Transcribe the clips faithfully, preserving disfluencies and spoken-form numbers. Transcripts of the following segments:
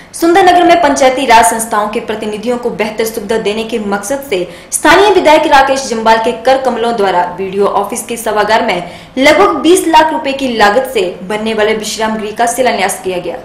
सुंदरनगर में पंचायती राज संस्थाओं के प्रतिनिधियों को बेहतर सुविधा देने के मकसद से स्थानीय विधायक राकेश जम्वाल के कर कमलों द्वारा बीडीओ ऑफिस के सभागार में लगभग बीस लाख रुपए की लागत से बनने वाले विश्राम गृह का शिलान्यास किया गया।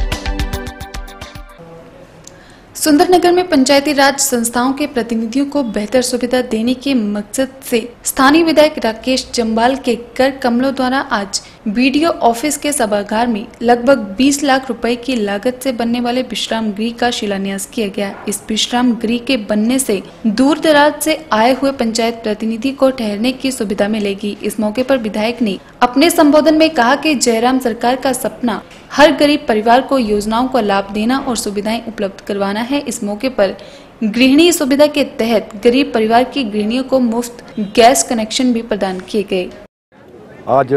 सुंदरनगर में पंचायती राज संस्थाओं के प्रतिनिधियों को बेहतर सुविधा देने के मकसद से स्थानीय विधायक राकेश जम्वाल के कर कमलों द्वारा आज बीडीओ ऑफिस के सभागार में लगभग बीस लाख रुपए की लागत से बनने वाले विश्राम गृह का शिलान्यास किया गया। इस विश्राम गृह के बनने से दूर दराज से आए हुए पंचायत प्रतिनिधि को ठहरने की सुविधा मिलेगी। इस मौके पर विधायक ने अपने संबोधन में कहा कि जयराम सरकार का सपना हर गरीब परिवार को योजनाओं का लाभ देना और सुविधाएं उपलब्ध करवाना है। इस मौके पर गृहिणी सुविधा के तहत गरीब परिवार की गृहिणियों को मुफ्त गैस कनेक्शन भी प्रदान किए गए। आज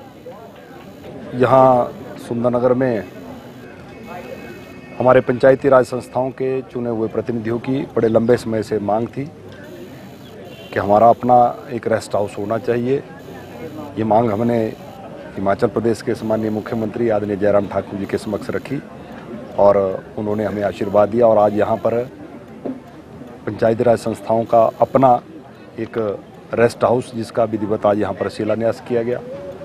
यहाँ सुंदरनगर में हमारे पंचायती राज संस्थाओं के चुने हुए प्रतिनिधियों की बड़े लंबे समय से मांग थी कि हमारा अपना एक रेस्ट हाउस होना चाहिए। ये मांग हमने हिमाचल प्रदेश के सम्माननीय मुख्यमंत्री आदरणीय जयराम ठाकुर जी के समक्ष रखी और उन्होंने हमें आशीर्वाद दिया और आज यहाँ पर पंचायती राज संस्थाओं का अपना एक रेस्ट हाउस जिसका विधिवत आज यहाँ पर शिलान्यास किया गया।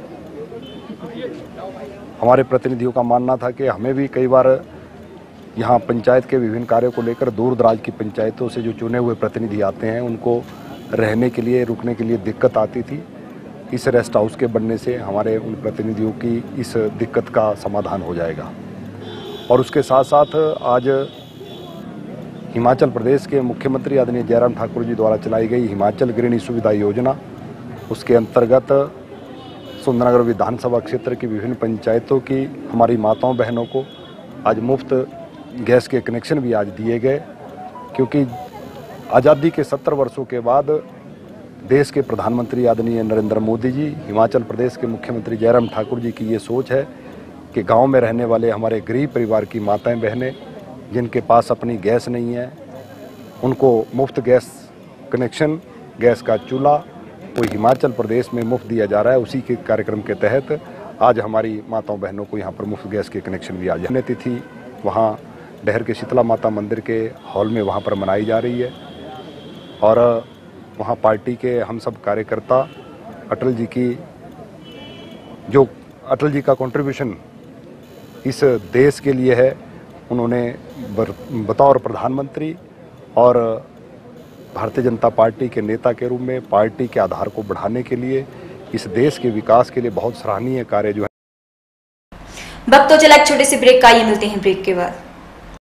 हमारे प्रतिनिधियों का मानना था कि हमें भी कई बार यहाँ पंचायत के विभिन्न कार्यों को लेकर दूर दराज की पंचायतों से जो चुने हुए प्रतिनिधि आते हैं उनको रहने के लिए रुकने के लिए दिक्कत आती थी। इस रेस्ट हाउस के बनने से हमारे उन प्रतिनिधियों की इस दिक्कत का समाधान हो जाएगा। और उसके साथ साथ आज हिमाचल प्रदेश के मुख्यमंत्री आदरणीय जयराम ठाकुर जी द्वारा चलाई गई हिमाचल गृहिणी सुविधा योजना, उसके अंतर्गत सुंदरनगर विधानसभा क्षेत्र की विभिन्न पंचायतों की हमारी माताओं बहनों को आज मुफ्त गैस के कनेक्शन भी आज दिए गए। क्योंकि आज़ादी के सत्तर वर्षों के बाद देश के प्रधानमंत्री आदरणीय नरेंद्र मोदी जी, हिमाचल प्रदेश के मुख्यमंत्री जयराम ठाकुर जी की ये सोच है कि गांव में रहने वाले हमारे गरीब परिवार की माताएं बहनें जिनके पास अपनी गैस नहीं है उनको मुफ्त गैस कनेक्शन, गैस का चूल्हा कोई हिमाचल प्रदेश में मुफ्त दिया जा रहा है। उसी के कार्यक्रम के तहत आज हमारी माताओं बहनों को यहाँ पर मुफ्त गैस के कनेक्शन भी आज पुण्यतिथि वहाँ डहर के शीतला माता मंदिर के हॉल में वहाँ पर मनाई जा रही है और वहाँ पार्टी के हम सब कार्यकर्ता अटल जी की जो अटल जी का कंट्रीब्यूशन इस देश के लिए है, उन्होंने बतौर प्रधानमंत्री और भारतीय जनता पार्टी के नेता के रूप में पार्टी के आधार को बढ़ाने के लिए, इस देश के विकास के लिए बहुत सराहनीय कार्य जो है। वक्त तो चला एक छोटे से ब्रेक का, ये मिलते हैं ब्रेक के बाद।